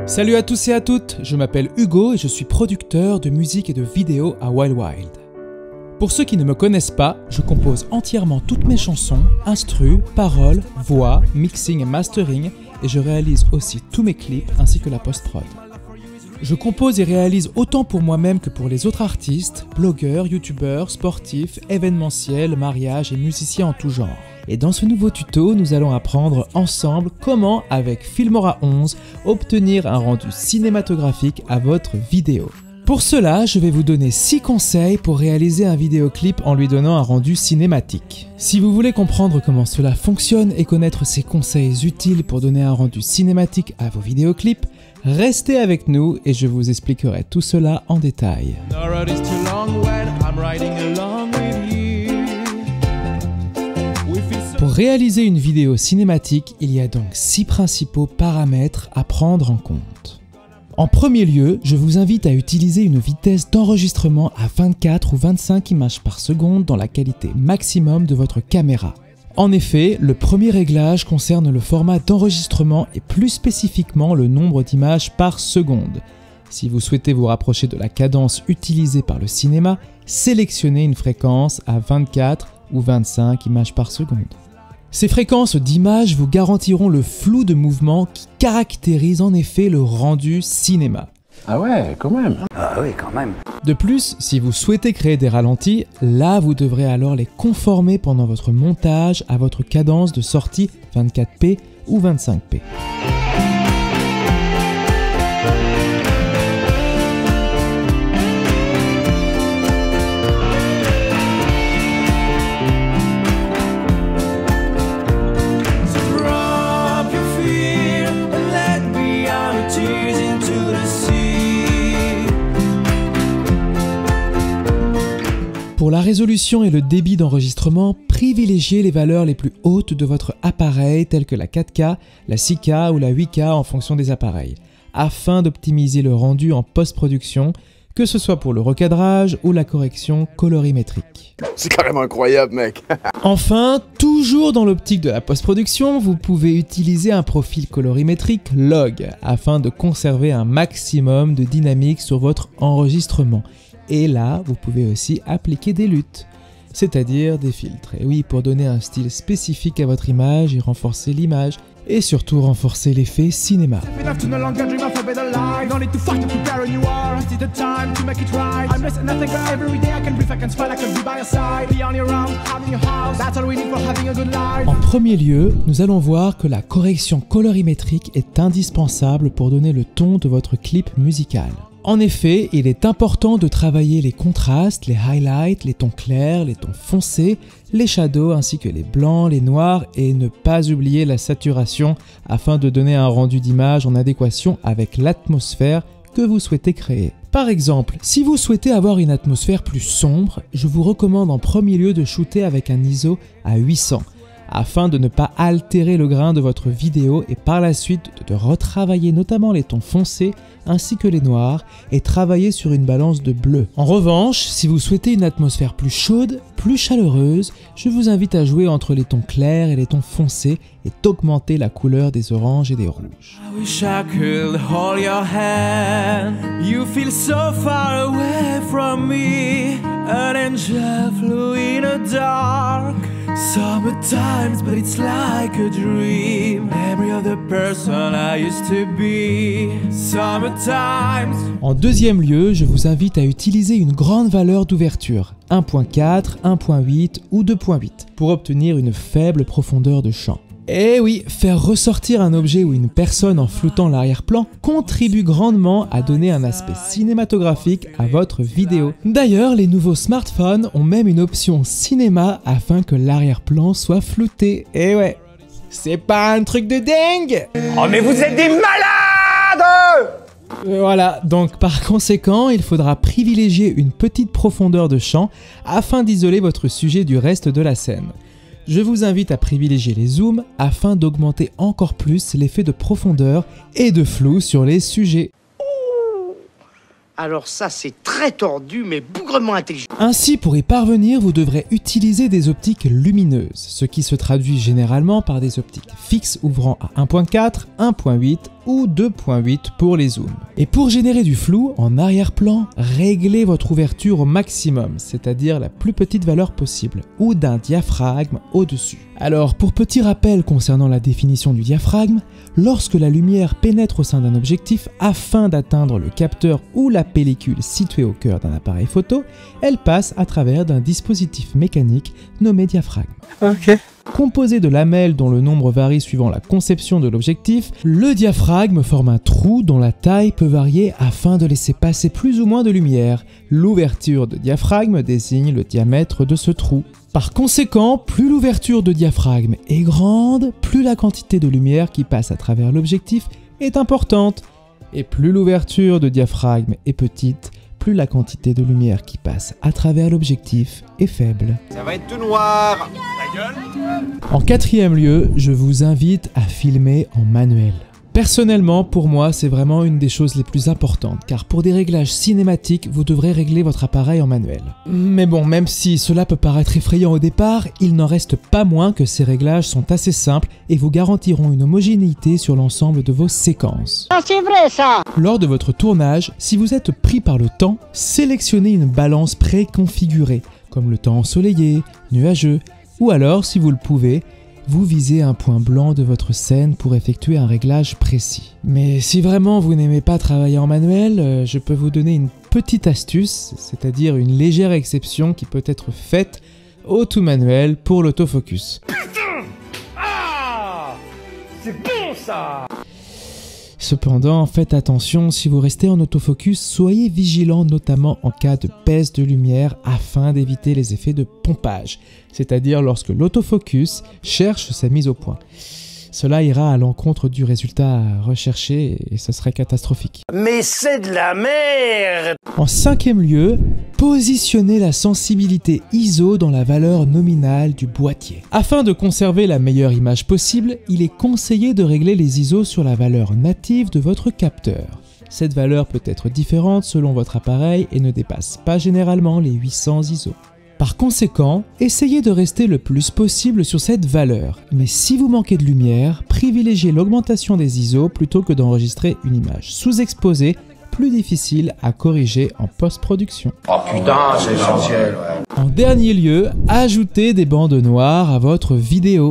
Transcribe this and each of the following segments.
Salut à tous et à toutes, je m'appelle Hugo et je suis producteur de musique et de vidéos à Wild Wild. Pour ceux qui ne me connaissent pas, je compose entièrement toutes mes chansons, instrus, paroles, voix, mixing et mastering, et je réalise aussi tous mes clips ainsi que la post-prod. Je compose et réalise autant pour moi-même que pour les autres artistes, blogueurs, youtubeurs, sportifs, événementiels, mariages et musiciens en tout genre. Et dans ce nouveau tuto, nous allons apprendre ensemble comment, avec Filmora 11, obtenir un rendu cinématographique à votre vidéo. Pour cela, je vais vous donner 6 conseils pour réaliser un vidéoclip en lui donnant un rendu cinématique. Si vous voulez comprendre comment cela fonctionne et connaître ces conseils utiles pour donner un rendu cinématique à vos vidéoclips, restez avec nous et je vous expliquerai tout cela en détail. Pour réaliser une vidéo cinématique, il y a donc 6 principaux paramètres à prendre en compte. En premier lieu, je vous invite à utiliser une vitesse d'enregistrement à 24 ou 25 images par seconde dans la qualité maximum de votre caméra. En effet, le premier réglage concerne le format d'enregistrement et plus spécifiquement le nombre d'images par seconde. Si vous souhaitez vous rapprocher de la cadence utilisée par le cinéma, sélectionnez une fréquence à 24 ou 25 images par seconde. Ces fréquences d'images vous garantiront le flou de mouvement qui caractérise en effet le rendu cinéma. Ah ouais, quand même. Ah oui, quand même. De plus, si vous souhaitez créer des ralentis, là vous devrez alors les conformer pendant votre montage à votre cadence de sortie 24p ou 25p. Pour la résolution et le débit d'enregistrement, privilégiez les valeurs les plus hautes de votre appareil telles que la 4K, la 6K ou la 8K en fonction des appareils, afin d'optimiser le rendu en post-production, que ce soit pour le recadrage ou la correction colorimétrique. C'est carrément incroyable, mec. Enfin, toujours dans l'optique de la post-production, vous pouvez utiliser un profil colorimétrique log afin de conserver un maximum de dynamique sur votre enregistrement. Et là, vous pouvez aussi appliquer des LUT, c'est-à-dire des filtres. Et oui, pour donner un style spécifique à votre image et renforcer l'image, et surtout renforcer l'effet cinéma. En premier lieu, nous allons voir que la correction colorimétrique est indispensable pour donner le ton de votre clip musical. En effet, il est important de travailler les contrastes, les highlights, les tons clairs, les tons foncés, les shadows ainsi que les blancs, les noirs et ne pas oublier la saturation afin de donner un rendu d'image en adéquation avec l'atmosphère que vous souhaitez créer. Par exemple, si vous souhaitez avoir une atmosphère plus sombre, je vous recommande en premier lieu de shooter avec un ISO à 800 afin de ne pas altérer le grain de votre vidéo et par la suite de retravailler notamment les tons foncés ainsi que les noirs et travailler sur une balance de bleu. En revanche, si vous souhaitez une atmosphère plus chaude, plus chaleureuse, je vous invite à jouer entre les tons clairs et les tons foncés et d'augmenter la couleur des oranges et des rouges. I wish I could hold your hand. You feel so far away from me. An angel flew in the dark. Summertimes, but it's like a dream. Memory of the person I used to be. Summertimes. En deuxième lieu, je vous invite à utiliser une grande valeur d'ouverture, 1.4, 1.8 ou 2.8, pour obtenir une faible profondeur de champ. Et oui, faire ressortir un objet ou une personne en floutant l'arrière-plan contribue grandement à donner un aspect cinématographique à votre vidéo. D'ailleurs, les nouveaux smartphones ont même une option cinéma afin que l'arrière-plan soit flouté. Et ouais, c'est pas un truc de dingue! Oh mais vous êtes des malades! Voilà, donc par conséquent, il faudra privilégier une petite profondeur de champ afin d'isoler votre sujet du reste de la scène. Je vous invite à privilégier les zooms afin d'augmenter encore plus l'effet de profondeur et de flou sur les sujets. Alors ça, c'est très tordu, mais beaucoup bougrement intelligent. Ainsi, pour y parvenir, vous devrez utiliser des optiques lumineuses, ce qui se traduit généralement par des optiques fixes ouvrant à 1.4, 1.8 ou 2.8 pour les zooms. Et pour générer du flou, en arrière-plan, réglez votre ouverture au maximum, c'est-à-dire la plus petite valeur possible, ou d'un diaphragme au-dessus. Alors, pour petit rappel concernant la définition du diaphragme, lorsque la lumière pénètre au sein d'un objectif afin d'atteindre le capteur ou la pellicule située au cœur d'un appareil photo, elle passe à travers d'un dispositif mécanique nommé diaphragme. Ok. Composé de lamelles dont le nombre varie suivant la conception de l'objectif, le diaphragme forme un trou dont la taille peut varier afin de laisser passer plus ou moins de lumière. L'ouverture de diaphragme désigne le diamètre de ce trou. Par conséquent, plus l'ouverture de diaphragme est grande, plus la quantité de lumière qui passe à travers l'objectif est importante. Et plus l'ouverture de diaphragme est petite, plus la quantité de lumière qui passe à travers l'objectif est faible. Ça va être tout noir. En quatrième lieu, je vous invite à filmer en manuel. Personnellement, pour moi, c'est vraiment une des choses les plus importantes, car pour des réglages cinématiques, vous devrez régler votre appareil en manuel. Mais bon, même si cela peut paraître effrayant au départ, il n'en reste pas moins que ces réglages sont assez simples et vous garantiront une homogénéité sur l'ensemble de vos séquences. Ah, c'est vrai ça! Lors de votre tournage, si vous êtes pris par le temps, sélectionnez une balance préconfigurée, comme le temps ensoleillé, nuageux, ou alors, si vous le pouvez, vous visez un point blanc de votre scène pour effectuer un réglage précis. Mais si vraiment vous n'aimez pas travailler en manuel, je peux vous donner une petite astuce, c'est-à-dire une légère exception qui peut être faite au tout manuel pour l'autofocus. Putain! Ah! C'est bon ça! Cependant, faites attention, si vous restez en autofocus, soyez vigilant notamment en cas de baisse de lumière afin d'éviter les effets de pompage, c'est-à-dire lorsque l'autofocus cherche sa mise au point. Cela ira à l'encontre du résultat recherché et ce serait catastrophique. Mais c'est de la merde! En cinquième lieu, positionnez la sensibilité ISO dans la valeur nominale du boîtier. Afin de conserver la meilleure image possible, il est conseillé de régler les ISO sur la valeur native de votre capteur. Cette valeur peut être différente selon votre appareil et ne dépasse pas généralement les 800 ISO. Par conséquent, essayez de rester le plus possible sur cette valeur, mais si vous manquez de lumière, privilégiez l'augmentation des ISO plutôt que d'enregistrer une image sous-exposée, plus difficile à corriger en post-production. Oh putain, c'est essentiel, ouais. En dernier lieu, ajoutez des bandes noires à votre vidéo.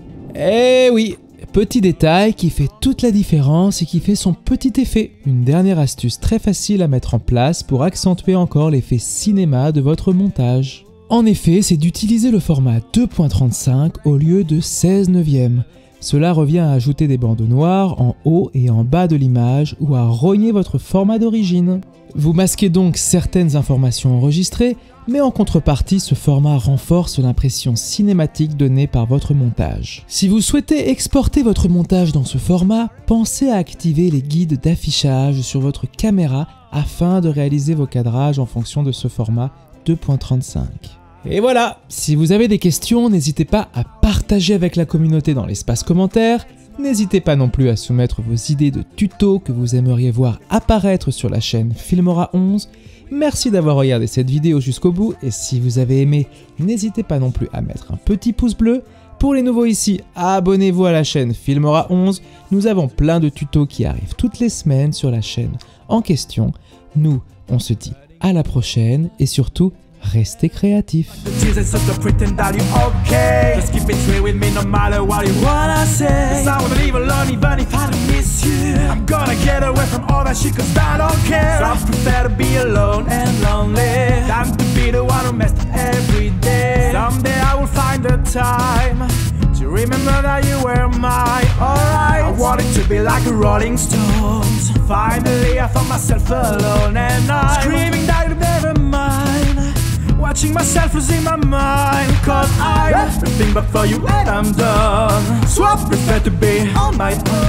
Eh oui, petit détail qui fait toute la différence et qui fait son petit effet. Une dernière astuce très facile à mettre en place pour accentuer encore l'effet cinéma de votre montage. En effet, c'est d'utiliser le format 2.35 au lieu de 16/9. Cela revient à ajouter des bandes noires en haut et en bas de l'image ou à rogner votre format d'origine. Vous masquez donc certaines informations enregistrées, mais en contrepartie, ce format renforce l'impression cinématique donnée par votre montage. Si vous souhaitez exporter votre montage dans ce format, pensez à activer les guides d'affichage sur votre caméra afin de réaliser vos cadrages en fonction de ce format 2.35. Et voilà, si vous avez des questions, n'hésitez pas à partager avec la communauté dans l'espace commentaire. N'hésitez pas non plus à soumettre vos idées de tutos que vous aimeriez voir apparaître sur la chaîne Filmora 11. Merci d'avoir regardé cette vidéo jusqu'au bout et si vous avez aimé, n'hésitez pas non plus à mettre un petit pouce bleu. Pour les nouveaux ici, abonnez-vous à la chaîne Filmora 11. Nous avons plein de tutos qui arrivent toutes les semaines sur la chaîne en question. Nous, on se dit à la prochaine et surtout, restez créatifs. Jesus just to pretend that you're okay. Just keep it real with me no matter what you wanna say. 'Cause I wanna live alone even if I don't miss you. I'm gonna get away from all that shit 'cause I don't care. So I prefer to be alone and lonely than to be the one who messed up every day. Someday I will find the time to remember that you were mine. Alright, I want it to be like the Rolling Stones. Finally I found myself alone and I'm screaming that you never mind. Watching myself losing my mind. Cause I'm everything but for you and I'm done. So I prefer to be on my own.